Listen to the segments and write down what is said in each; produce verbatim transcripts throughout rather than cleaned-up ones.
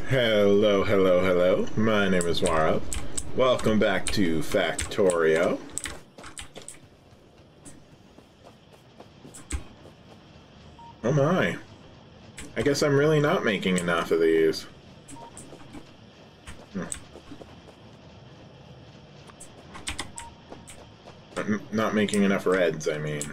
Hello, hello, hello. My name is Wara. Welcome back to Factorio. Oh my. I guess I'm really not making enough of these. Hmm. I'm not making enough reds, I mean.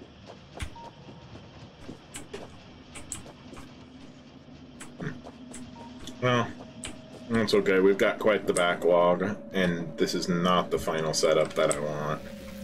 Hmm. Well, that's okay. We've got quite the backlog, and this is not the final setup that I want.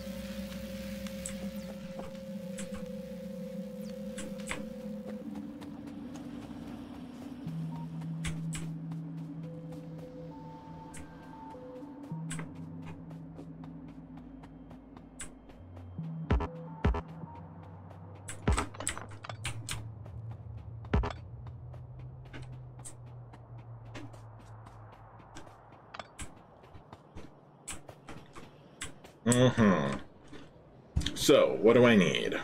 Mm-hmm. So, what do I need?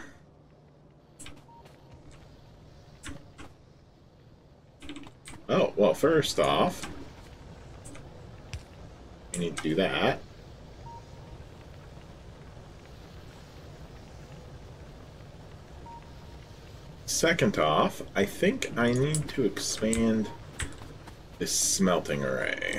Oh, well, first off, I need to do that. Second off, I think I need to expand this smelting array.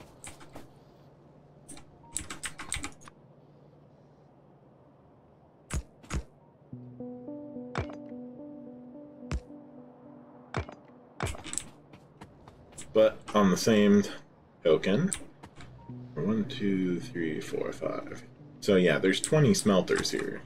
But on the same token, one, two, three, four, five. So yeah, there's twenty smelters here.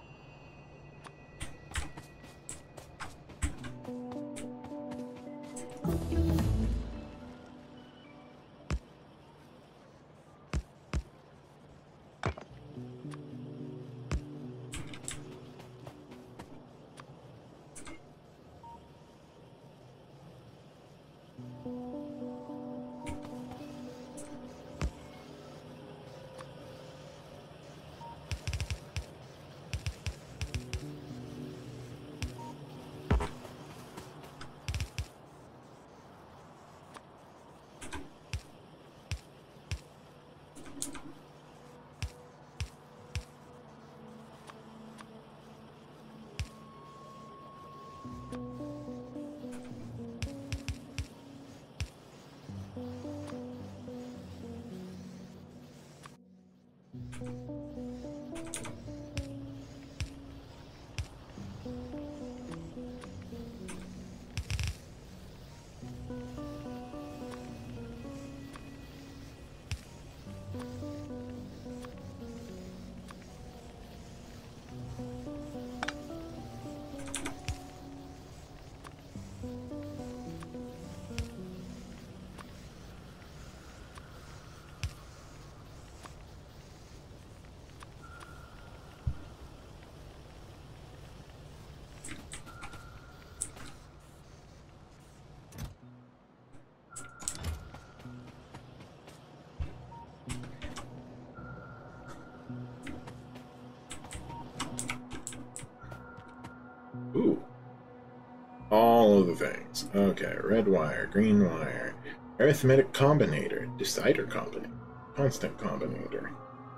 Ooh. All of the things. Okay, red wire, green wire, arithmetic combinator, decider combinator, constant combinator,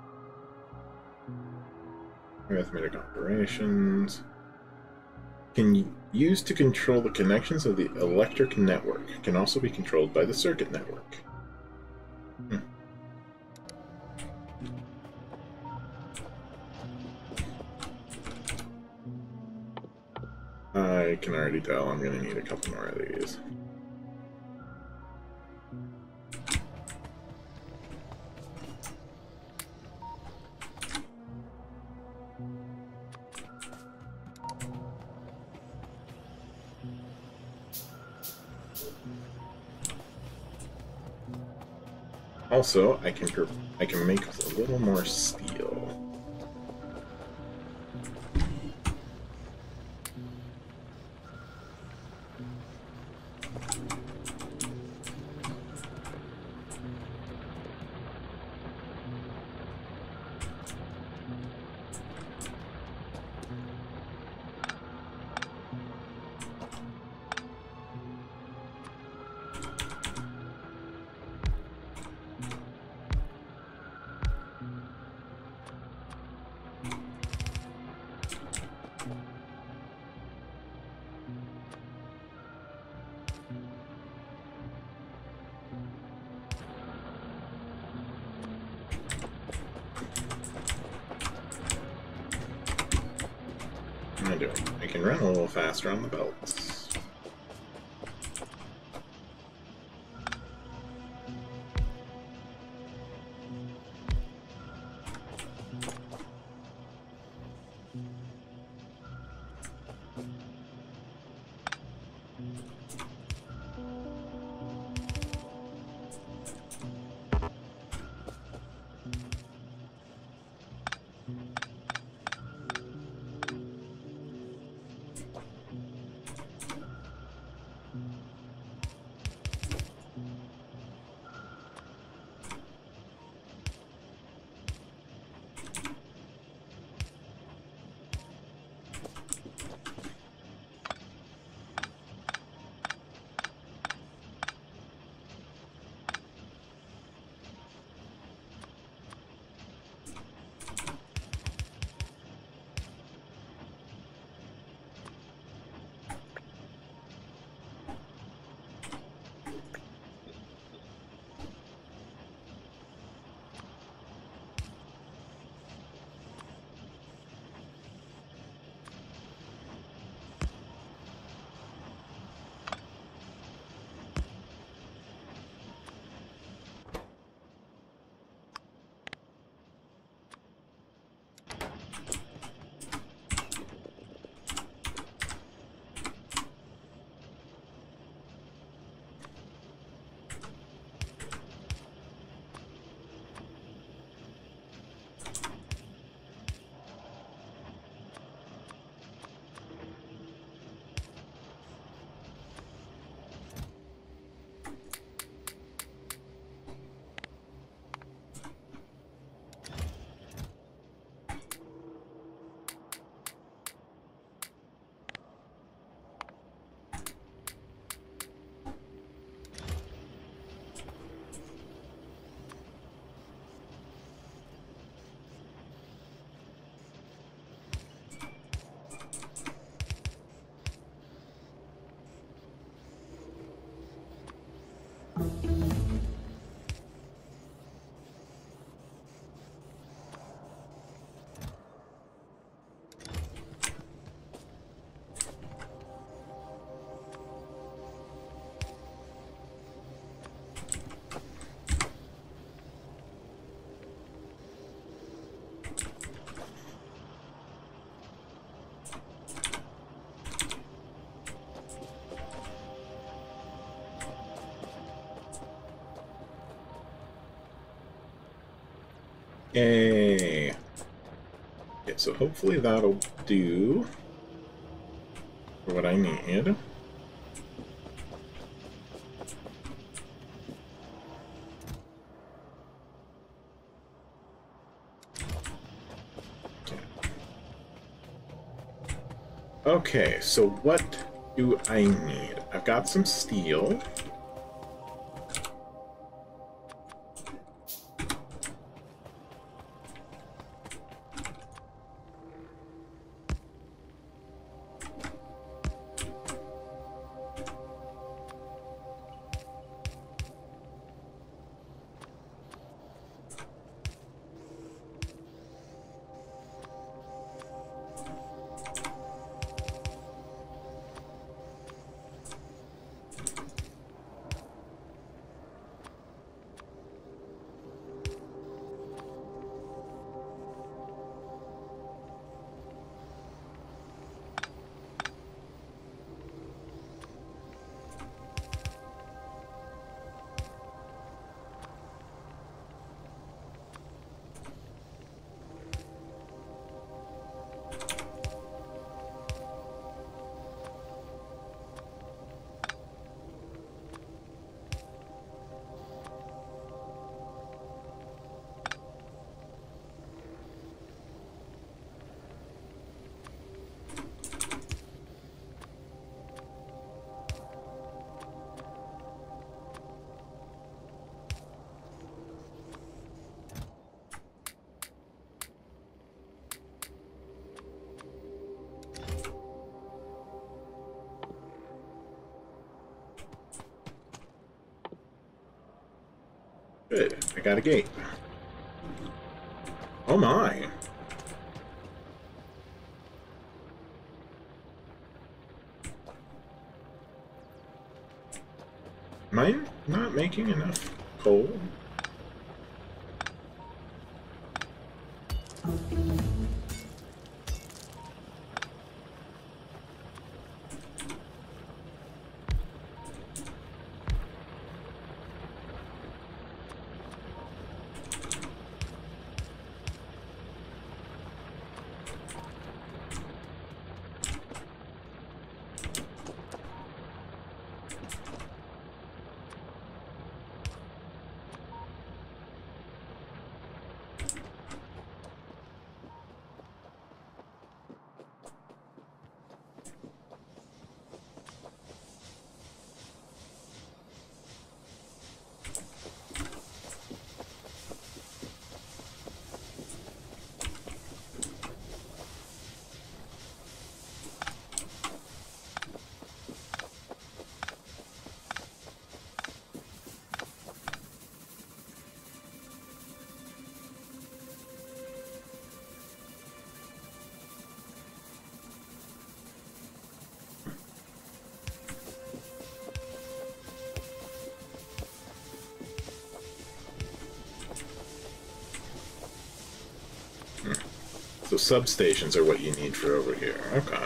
arithmetic operations. Can use to control the connections of the electric network. Can also be controlled by the circuit network. Hmm. I can already tell I'm going to need a couple more of these. Also, I can I can make a little more steel. I doing? I can run a little faster on the belts. Yay! Okay, so hopefully that'll do for what I need. Okay, so what do I need? I've got some steel. Good, I got a gate. Oh my! Am I not making enough coal? So substations are what you need for over here. Okay.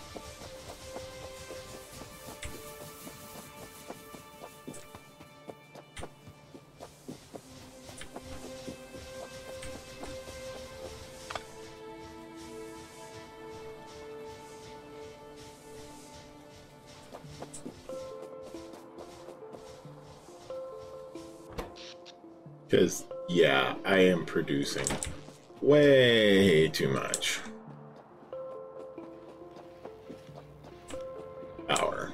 Because, yeah, I am producing way too much power.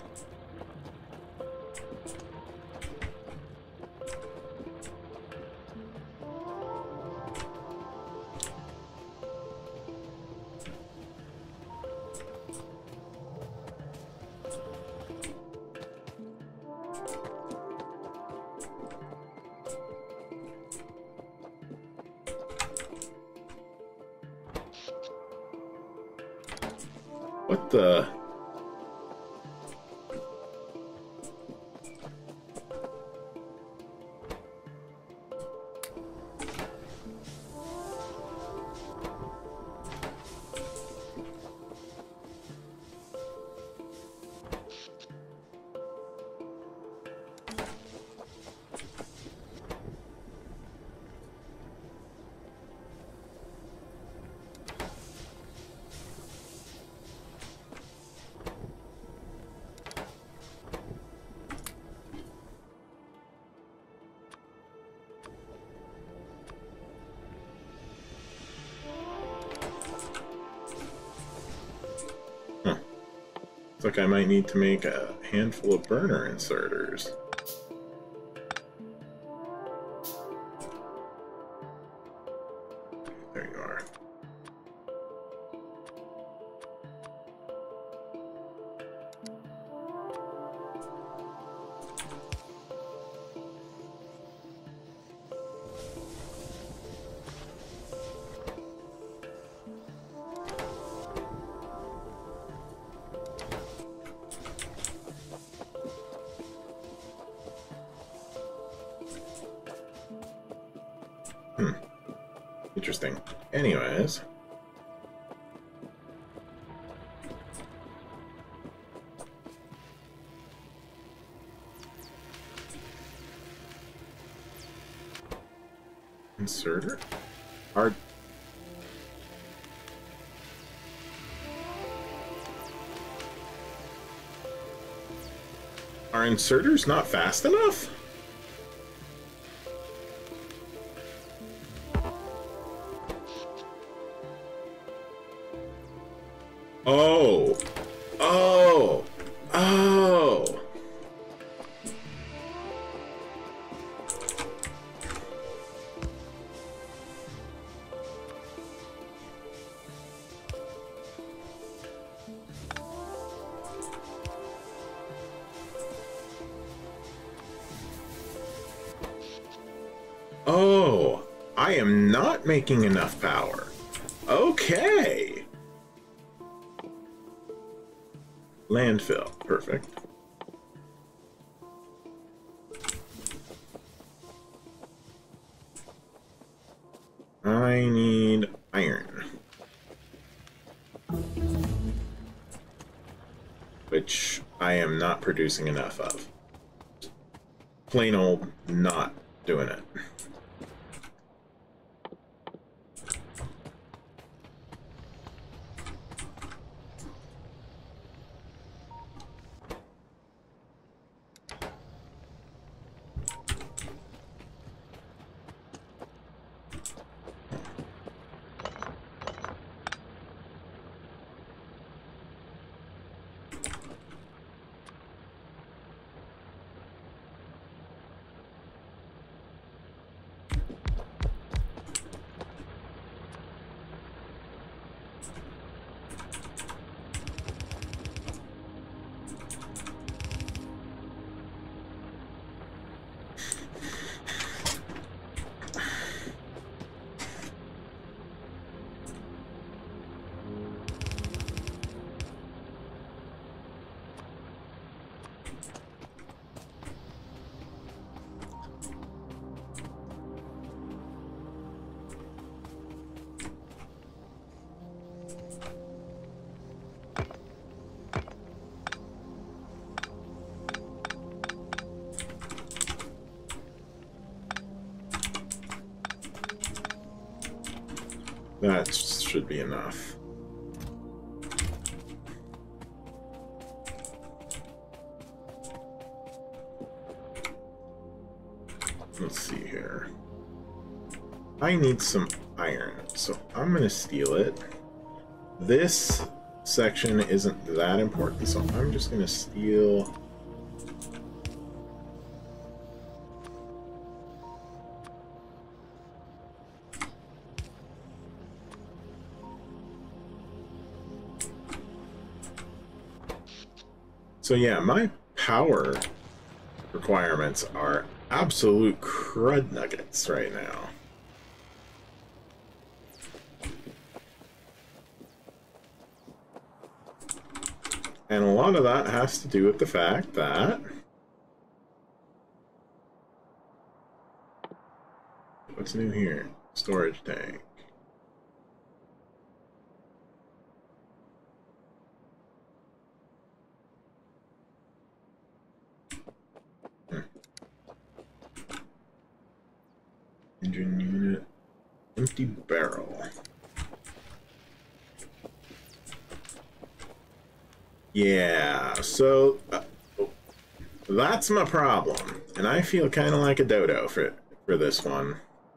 What the? Looks like I might need to make a handful of burner inserters. There you are. Hmm. Interesting. Anyways. Inserter? Are... Are inserters not fast enough? Oh, oh, oh. Oh, I am not making enough power. Okay. Landfill, perfect. I need iron. Which I am not producing enough of. Plain old not doing it. That should be enough. Let's see here. I need some iron, so I'm gonna steal it. This section isn't that important, so I'm just gonna steal... So yeah, my power requirements are absolute crud nuggets right now. And a lot of that has to do with the fact that... What's new here? Storage tank. Engine unit, empty barrel. Yeah, so uh, that's my problem, and I feel kind of like a dodo for for this one.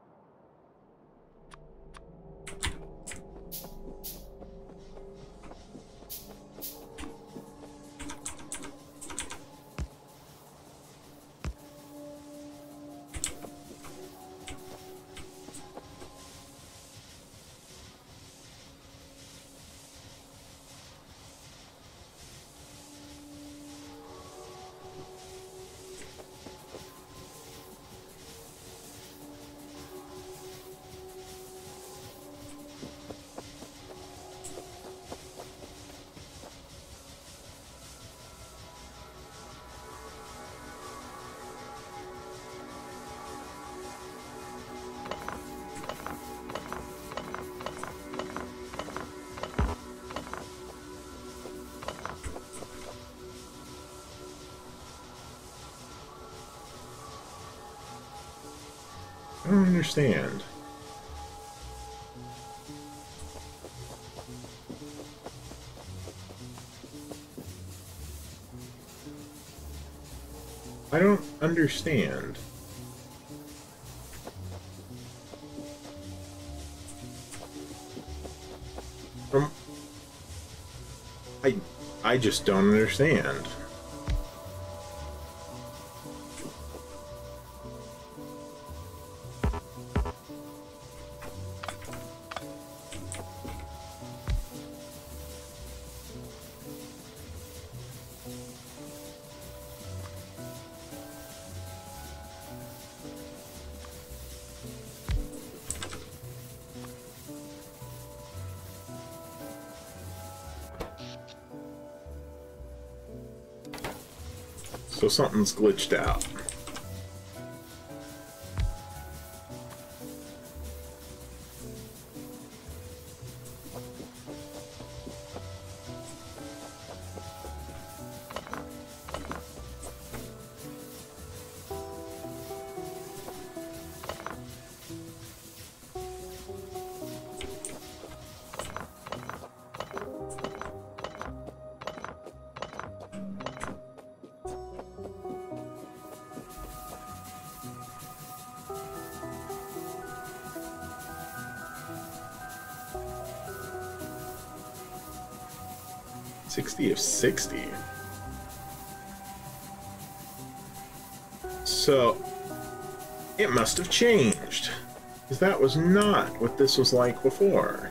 I don't understand. I don't understand. From I I just don't understand. So something's glitched out. sixty of sixty. So, it must have changed. Because that was not what this was like before.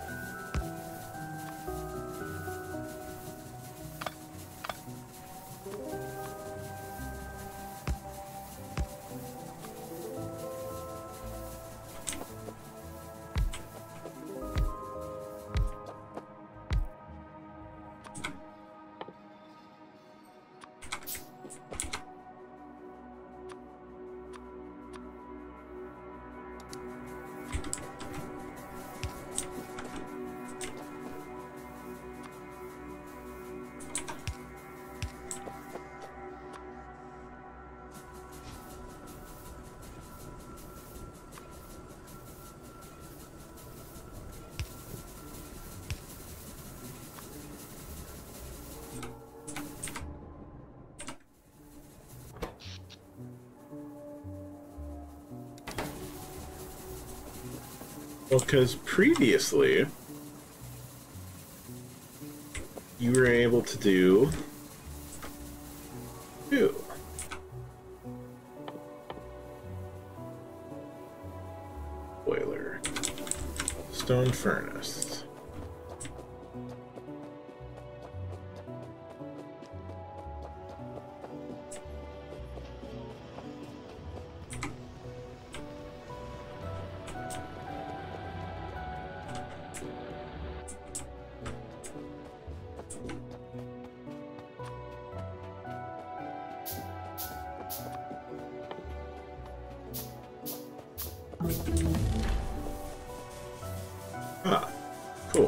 Well, because previously, you were able to do two. Boiler. Stone furnace. Ah, cool.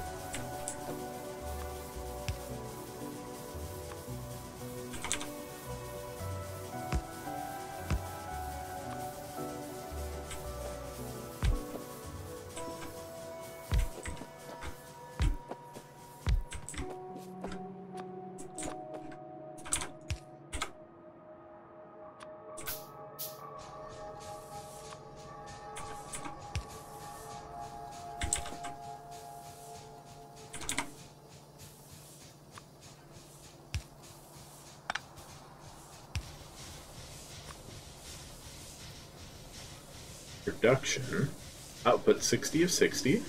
Production. Output sixty of sixty.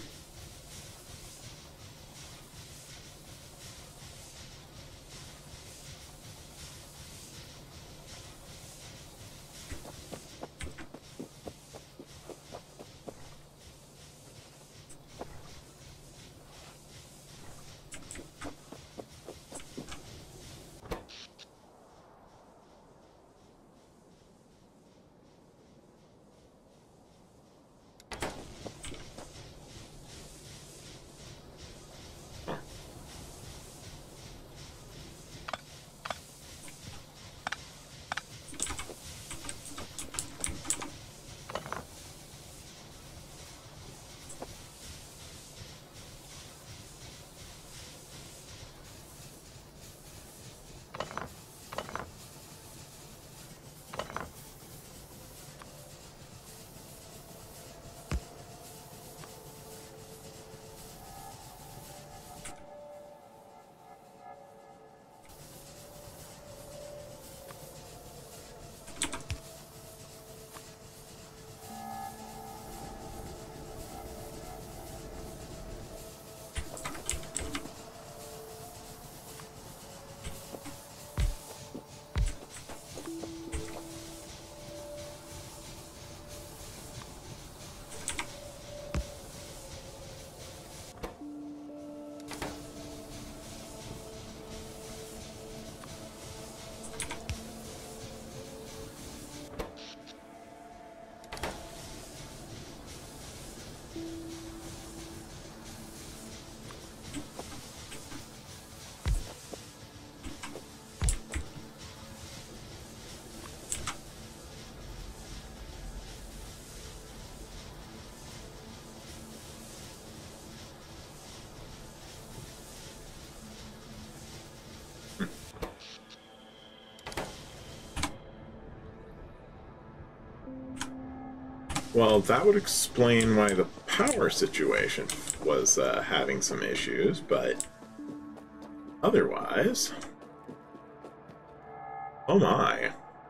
Well, that would explain why the power situation was uh, having some issues, but otherwise... Oh my.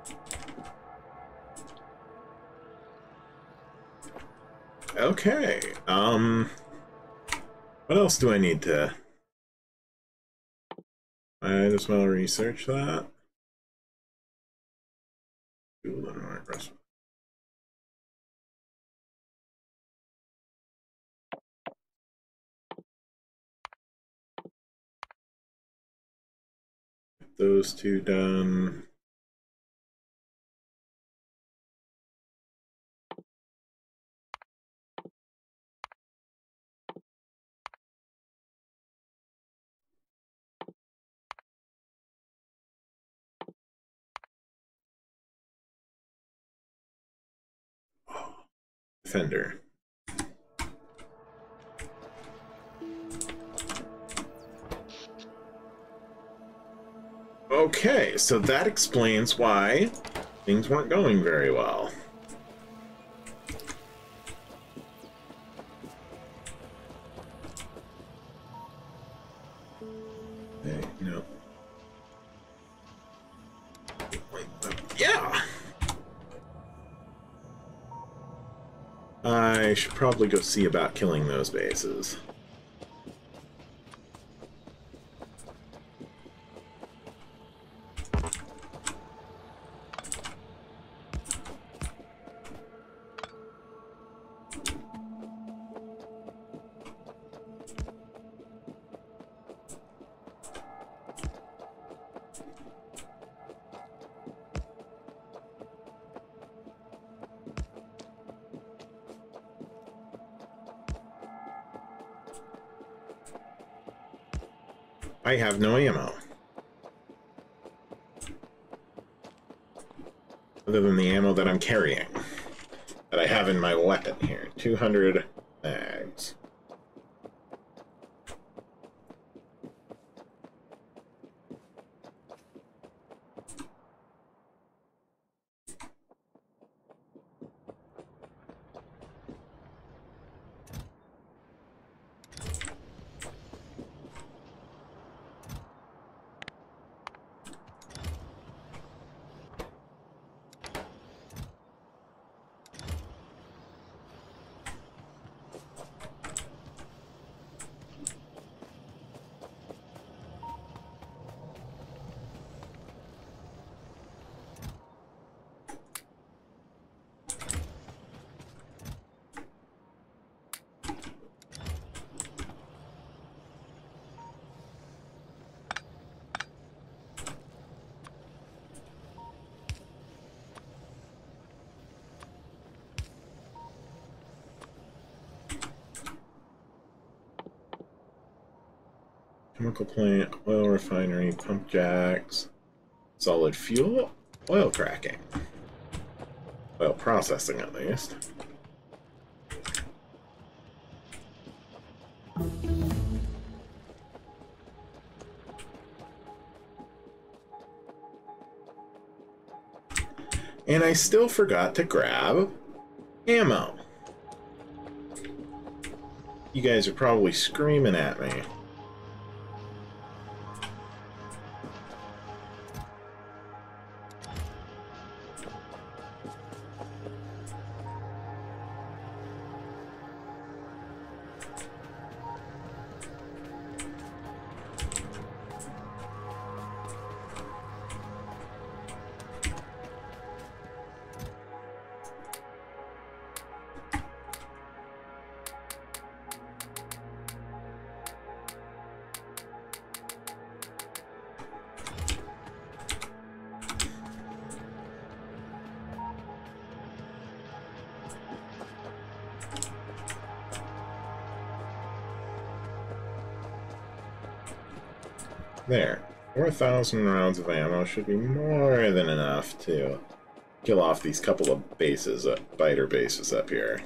Okay, um... what else do I need to... I just want to research that. Google and WordPress. Get those two done. Defender. Okay, so that explains why things weren't going very well. Hey, no. Yeah! I should probably go see about killing those bases. I have no ammo. Other than the ammo that I'm carrying. That I have in my weapon here. two hundred mags. Chemical plant, oil refinery, pump jacks, solid fuel, oil cracking. Oil processing, at least. And I still forgot to grab ammo. You guys are probably screaming at me. There. four thousand rounds of ammo should be more than enough to kill off these couple of bases, uh, biter bases up here.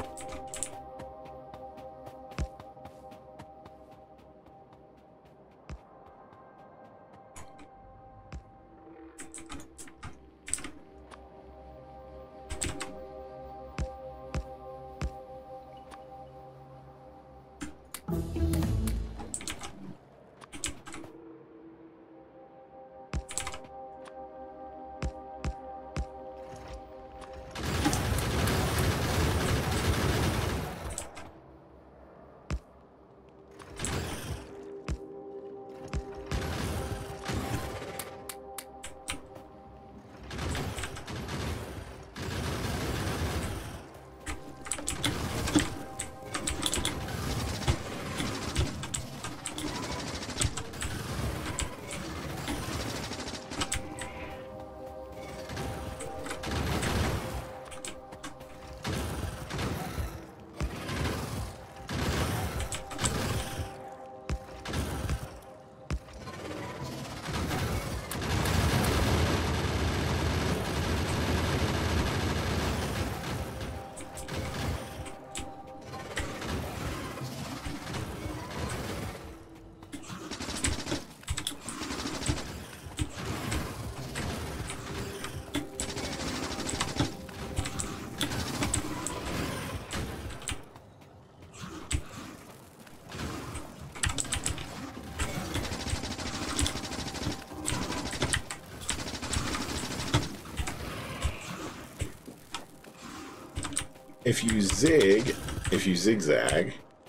If you zig, if you zigzag,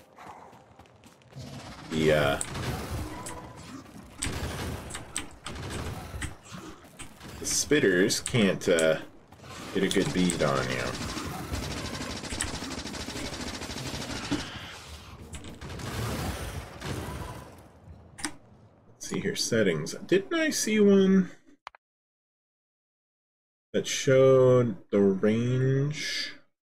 the uh, the spitters can't uh, get a good bead on you. Let's see here, settings. Didn't I see one that showed the range?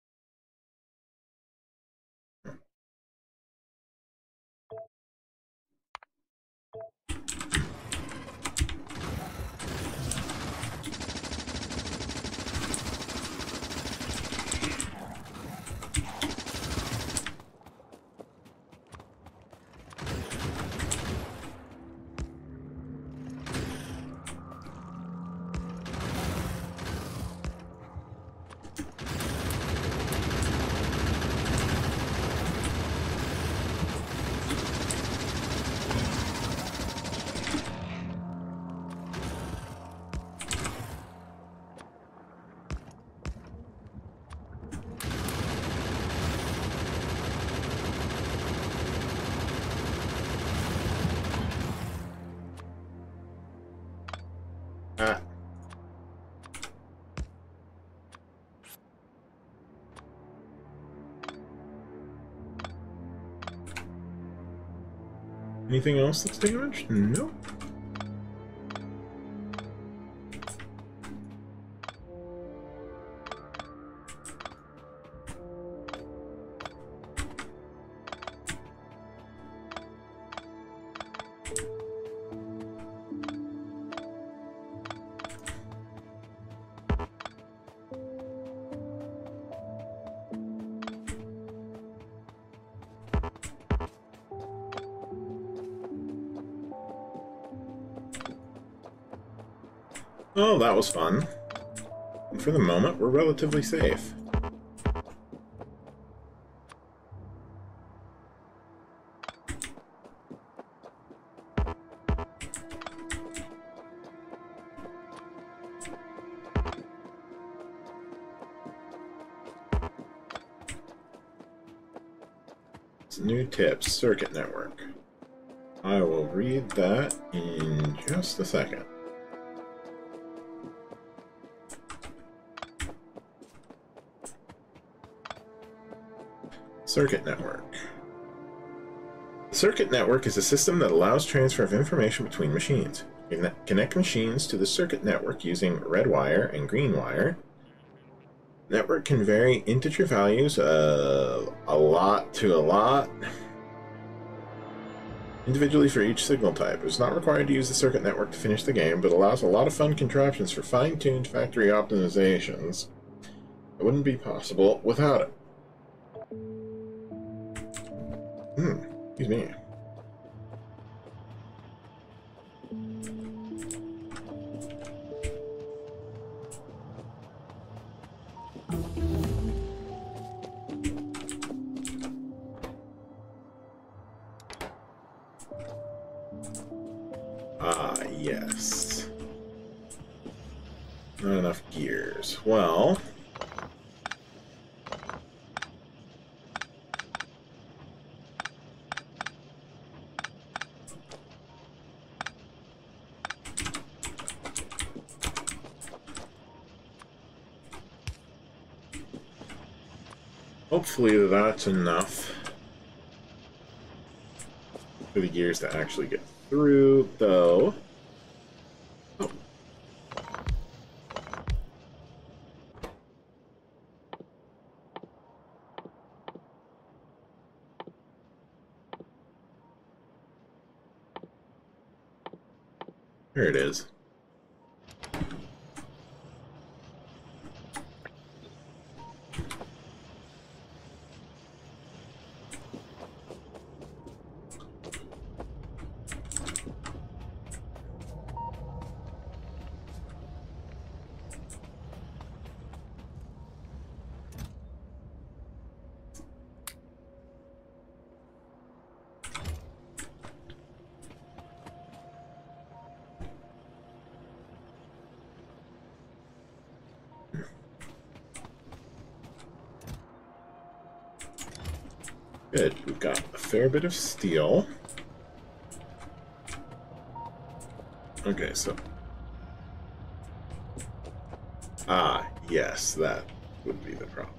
Ah. Anything else that's damaged? Nope. Oh, that was fun. And for the moment, we're relatively safe. New tips, circuit network. I will read that in just a second. Circuit network. The circuit network is a system that allows transfer of information between machines. You can connect machines to the circuit network using red wire and green wire. Network can vary integer values of a lot to a lot individually for each signal type. It's not required to use the circuit network to finish the game, but allows a lot of fun contraptions for fine-tuned factory optimizations. It wouldn't be possible without it. Hmm, excuse me. Ah, yes. Not enough gears. Well... hopefully that's enough for the gears to actually get through, though. Oh. Here it is. Good, we've got a fair bit of steel. Okay, so... ah, yes, that would be the problem.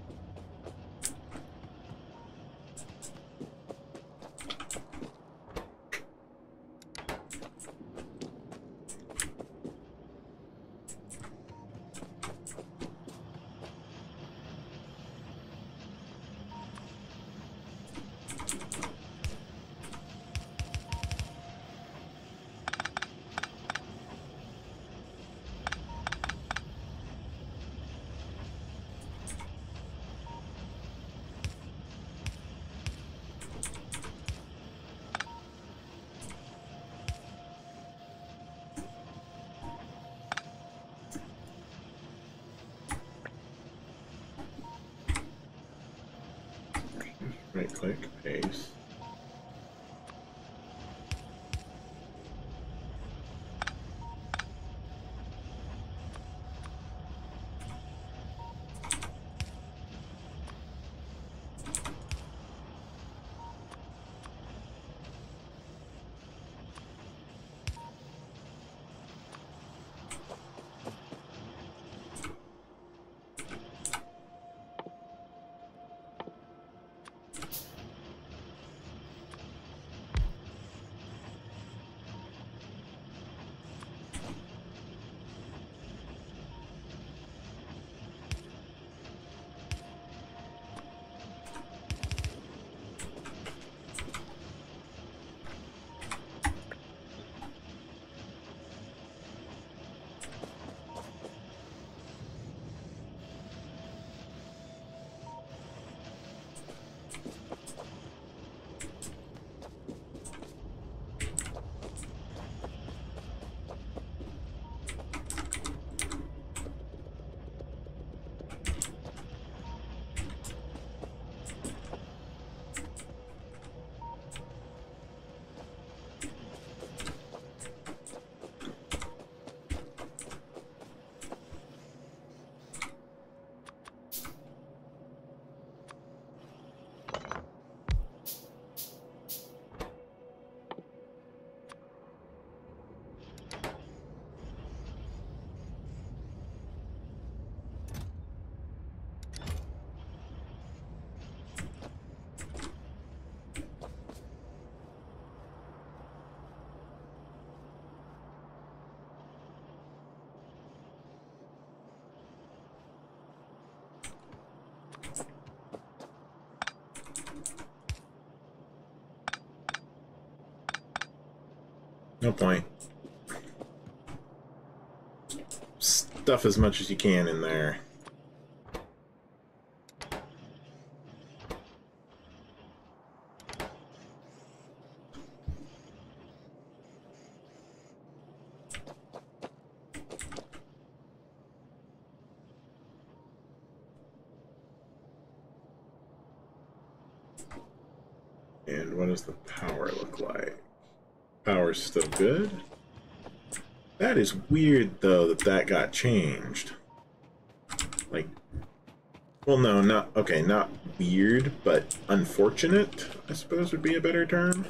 Right click, paste. No point. Stuff as much as you can in there. And what does the power look like? Power's still good. That is weird, though, that that got changed. Like, well, no, not, okay, not weird, but unfortunate, I suppose would be a better term.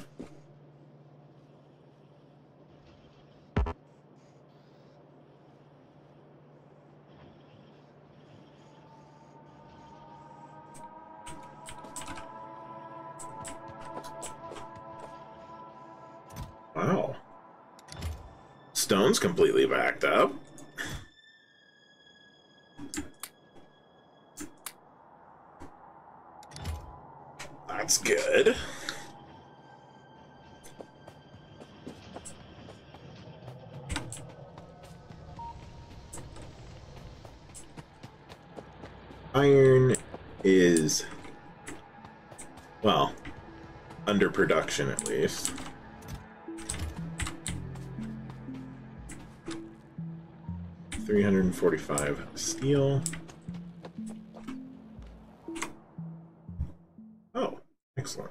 Wow. Stone's completely backed up. That's good. Iron is, well, under production at least. three hundred forty-five steel. Oh, excellent.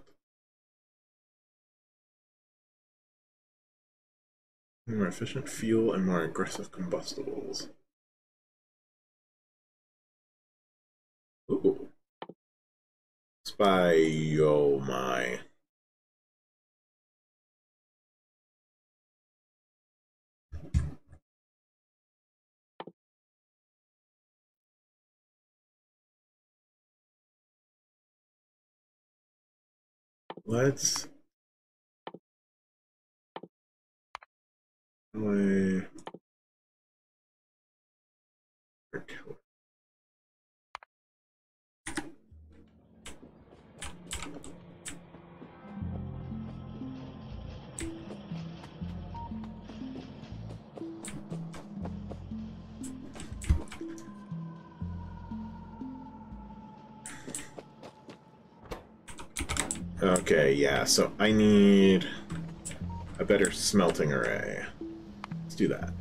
More efficient fuel and more aggressive combustibles. Ooh. Spy, oh my. Let's play artillery. Okay, yeah, so I need a better smelting array. Let's do that.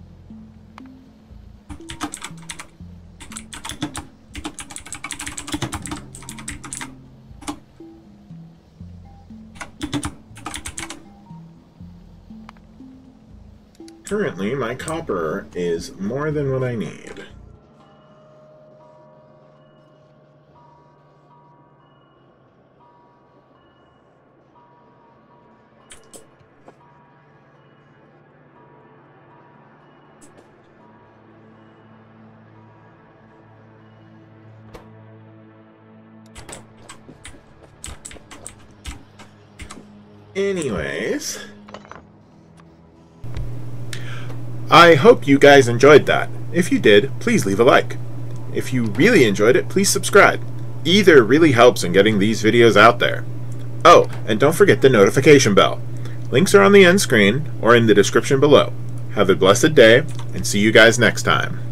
Currently, my copper is more than what I need. Anyways, I hope you guys enjoyed that. If you did, please leave a like. If you really enjoyed it, please subscribe. Either really helps in getting these videos out there. Oh, and don't forget the notification bell. Links are on the end screen or in the description below. Have a blessed day, and see you guys next time.